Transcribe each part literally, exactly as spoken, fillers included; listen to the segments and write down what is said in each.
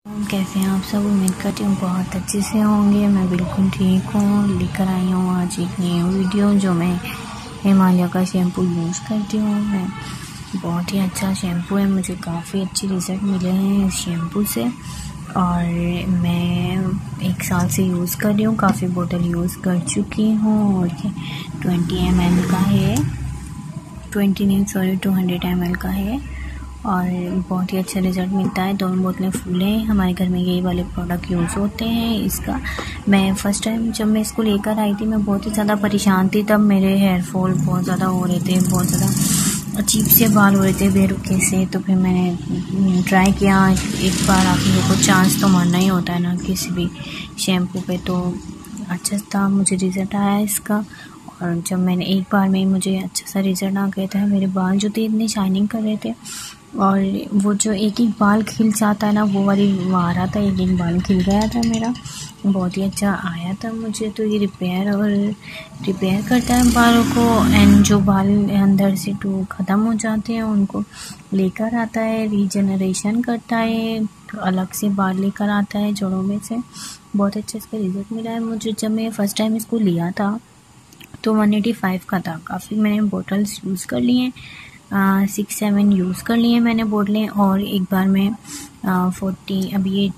कैसे हैं आप सब। उम्मीद करती हूँ बहुत अच्छे से होंगे। मैं बिल्कुल ठीक हूँ। लेकर आई हूँ आज एक नई वीडियो जो मैं हिमालय का शैम्पू यूज़ करती हूँ। मैं बहुत ही अच्छा शैम्पू है, मुझे काफ़ी अच्छे रिज़ल्ट मिले हैं इस शैम्पू से और मैं एक साल से यूज़ कर रही हूँ। काफ़ी बोतल यूज़ कर चुकी हूँ और ये ट्वेंटी एम एल का है, ट्वेंटी नहीं sorry two hundred M L का है और बहुत ही अच्छा रिज़ल्ट मिलता है। दोनों बोतलें फुल हैं। हमारे घर में यही वाले प्रोडक्ट यूज़ होते हैं। इसका मैं फ़र्स्ट टाइम जब मैं इसको लेकर आई थी मैं बहुत ही ज़्यादा परेशान थी। तब मेरे हेयर फॉल बहुत ज़्यादा हो रहे थे, बहुत ज़्यादा अजीब से बाल हो रहे थे बेरुखे से। तो फिर मैंने ट्राई किया। एक बार आप लोगों को चांस तो मारना ही होता है ना किसी भी शैम्पू पे, तो अच्छा था, मुझे रिज़ल्ट आया इसका। और जब मैंने एक बार में मुझे अच्छा सा रिज़ल्ट आ गया था, मेरे बाल जो थे इतने शाइनिंग कर रहे थे और वो जो एक एक बाल खिल जाता है ना वो वाली वो आ रहा था, एक एक बाल खिल गया था मेरा, बहुत ही अच्छा आया था मुझे। तो ये रिपेयर और रिपेयर करता है बालों को एंड जो बाल अंदर से टू ख़त्म हो जाते हैं उनको लेकर आता है, रीजनरेशन करता है, तो अलग से बाल लेकर आता है जड़ों में से। बहुत अच्छा इसका रिज़ल्ट मिला है मुझे। जब मैं फ़र्स्ट टाइम इसको लिया था तो वन एटी फाइव का था। काफ़ी मैंने बॉटल्स यूज़ कर लिए हैं, सिक्स सेवन यूज़ कर लिए मैंने बोतलें और एक बार में फोर्टी अभी ये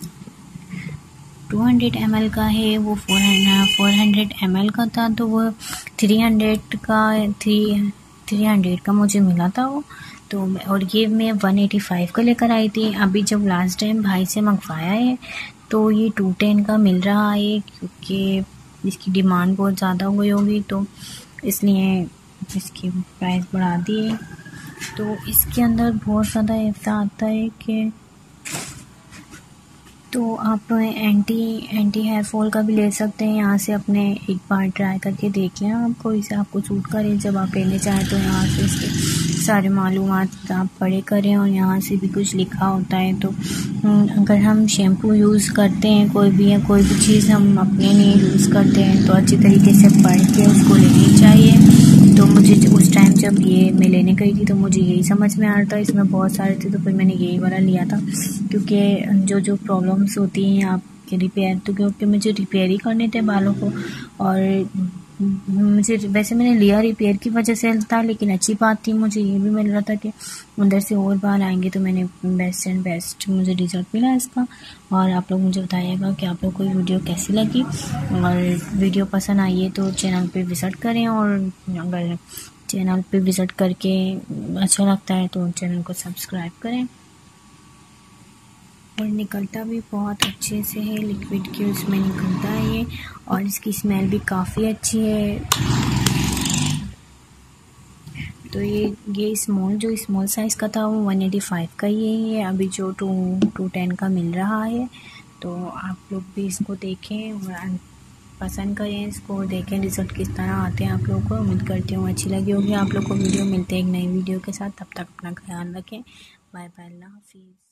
टू हंड्रेड एम एल का है, वो four four hundred M L का था। तो वो थ्री हंड्रेड का थ्री थ्री हंड्रेड का मुझे मिला था वो तो। और ये मैं वन एटी फाइव का लेकर आई थी। अभी जब लास्ट टाइम भाई से मंगवाया है तो ये टू टेन का मिल रहा है क्योंकि इसकी डिमांड बहुत ज़्यादा हुई होगी तो इसलिए इसकी प्राइस बढ़ा दी है। तो इसके अंदर बहुत ज़्यादा ऐसा आता है कि तो आप एंटी एंटी हेयर फॉल का भी ले सकते हैं यहाँ से। अपने एक बार ट्राई करके देख लें आपको, इसे आपको सूट करे। जब आप लेने चाहें तो यहाँ से इसके सारे मालूमात आप पढ़े करें और यहाँ से भी कुछ लिखा होता है। तो अगर हम शैम्पू यूज़ करते हैं कोई भी या कोई भी चीज़ हम अपने लिए यूज़ करते हैं तो अच्छी तरीके से पढ़ के उसको लेनी चाहिए। तो मुझे उस टाइम जब ये मैं लेने गई थी तो मुझे यही समझ में आ रहा था, इसमें बहुत सारे थे तो फिर मैंने यही वाला लिया था क्योंकि जो जो प्रॉब्लम्स होती हैं आपके रिपेयर, तो क्योंकि मुझे रिपेयर ही करने थे बालों को और मुझे वैसे मैंने लिया रिपेयर की वजह से था, लेकिन अच्छी बात थी मुझे ये भी मिल रहा था कि अंदर से और बाल आएंगे। तो मैंने बेस्ट एंड बेस्ट मुझे रिज़ल्ट मिला इसका। और आप लोग मुझे बताइएगा कि आप लोग को वीडियो कैसी लगी और वीडियो पसंद आई है तो चैनल पे विज़िट करें और अगर चैनल पे विज़िट करके अच्छा लगता है तो चैनल को सब्सक्राइब करें। और निकलता भी बहुत अच्छे से है, लिक्विड की उसमें निकलता है ये और इसकी स्मेल भी काफ़ी अच्छी है। तो ये ये स्मॉल जो स्मॉल साइज़ का था वो वन एटी फाइव का ही है, अभी जो टू टू टेन का मिल रहा है। तो आप लोग भी इसको देखें और पसंद करें इसको और देखें रिज़ल्ट किस तरह आते हैं आप लोगों को। उम्मीद करती हूँ अच्छी लगी होगी आप लोग को वीडियो। मिलते हैं एक नई वीडियो के साथ, तब तक अपना ख्याल रखें। बाय बाय, अल्लाह हाफिज़।